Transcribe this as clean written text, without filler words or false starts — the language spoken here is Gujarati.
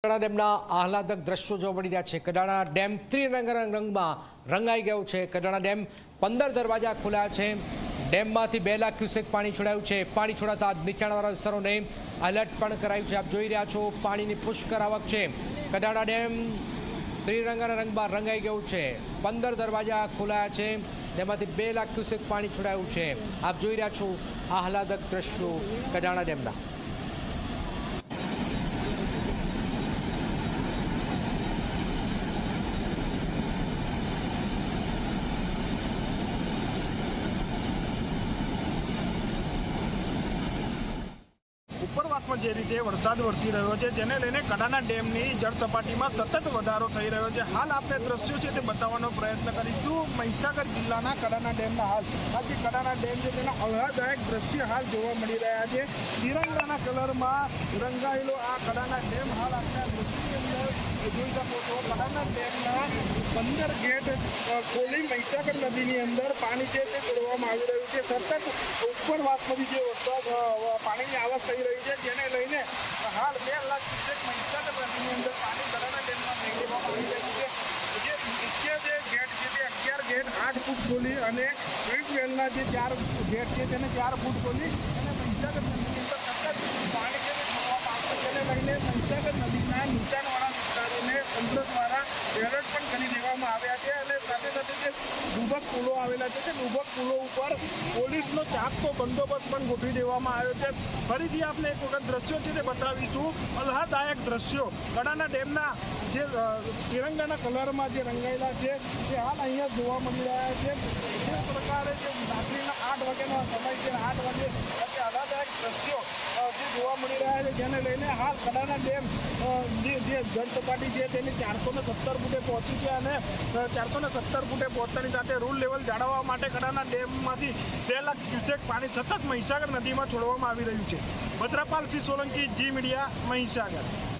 કડાણા ડેમના આહલાદક દ્રશ્યો જોવા મળી રહ્યા છે। કડાણા ડેમ ત્રિરંગના રંગમાં રંગાઈ ગયો છે। કડાણા ડેમ 15 દરવાજા ખોલ્યા છે। ડેમમાંથી 2 લાખ ક્યુસેક પાણી છોડાયું છે। પાણી છોડાતા નીચાણવાળા વિસ્તારોને એલર્ટ પણ કરાયું છે। આપ જોઈ રહ્યા છો પાણીની પુષ્કળ આવક છે। કડાણા ડેમ ત્રિરંગના રંગમાં રંગાઈ ગયું છે। 15 દરવાજા ખોલાયા છે। તેમાંથી 2 લાખ ક્યુસેક પાણી છોડાયું છે। આપ જોઈ રહ્યા છો આહલાદક દ્રશ્યો કડાણા ડેમના। ઉપરવાસમાં જે રીતે વરસાદ વરસી રહ્યો છે જેને લઈને કડાણા ડેમની જળ સપાટીમાં સતત વધારો થઈ રહ્યો છે। હાલ આપણે દ્રશ્યો છે તે બતાવવાનો પ્રયત્ન કરીશું। મહીસાગર જિલ્લાના કડાણા ડેમના હાલ આ જે કડાણા ડેમ છે તેના આહલાદક દ્રશ્ય હાલ જોવા મળી રહ્યા છે। તિરંગાના કલરમાં રંગાયેલો આ કડાણા ડેમ હાલ આપણે દ્રશ્યની અંદર જોઈ શકો છો। કડાણા ડેમના 15 ગેટ ખોલી મહીસાગર નદીની અંદર પાણી છે તે છોડવામાં આવી રહ્યું છે। સતત ઉપરવાસમાંથી જે વરસાદ પાણીની આવક થઈ રહી છે જેને લઈને હાલ 2 લાખ ક્યુસેક મહીસાગર નદીની અંદર પાણી કડાણા ડેમમાં લઈ લેવામાં આવી રહ્યું છે। જે મુખ્ય જે ગેટ છે તે 11 ગેટ 8 ફૂટ ખોલી અને ટ્યુબવેલના જે 4 ગેટ છે તેને 4 ફૂટ ખોલી અને મહીસાગર નદીની અંદર સતત પાણી છે તે છોડવામાં આવશે। તેને લઈને મહીસાગર નદીના નીચાણવાળા વિસ્તારોને તંત્ર દ્વારા એલર્ટ પણ કરી દેવામાં આવ્યા છે અને સાથે સાથે જે ડૂબક પુલો આવેલા છે તે ડૂબક પુલો ઉપર પોલીસનો ચાકતો બંદોબસ્ત પણ ગોઠવી દેવામાં આવ્યો છે। ફરીથી આપણે એક વખત દ્રશ્યો છે તે બતાવીશું। આહલાદક દ્રશ્યો કડાણા ડેમના જે તિરંગાના કલરમાં જે રંગાયેલા છે તે હાલ અહીંયા જોવા મળી રહ્યા છે। જે પ્રકારે જે રાત્રિના 8 વાગ્યાનો સમય છે 8 વાગે આજે આહલાદક દ્રશ્યો જે જોવા મળી રહ્યા છે જેને લઈને હાલ કડાણા ડેમ જે જળ સપાટી છે તેની 417 ફૂટે પહોંચી છે અને 417 ફૂટે પહોંચતાની સાથે રૂલ લેવલ જાળવવા માટે કડાણા ડેમમાંથી 2 લાખ ક્યુસેક પાણી સતત મહીસાગર નદીમાં છોડવામાં આવી રહ્યું છે। ભદ્રપાલસિંહ સોલંકી, જી મીડિયા, મહીસાગર।